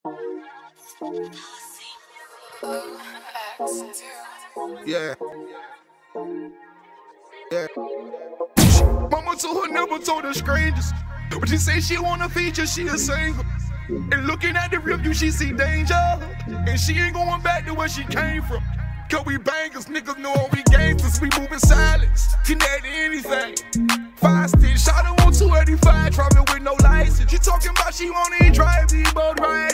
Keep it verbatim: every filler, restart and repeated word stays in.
Yeah. Yeah. Mama told her never told her strangers, but she say she want a feature, she a single. And looking at the review, she see danger, and she ain't going back to where she came from. Cause we bangers, niggas know we gangsters, we moving silence, connect to anything. Five stitch, shot her on two eighty-five, driving with no license. She talking about she won't even drive these both right.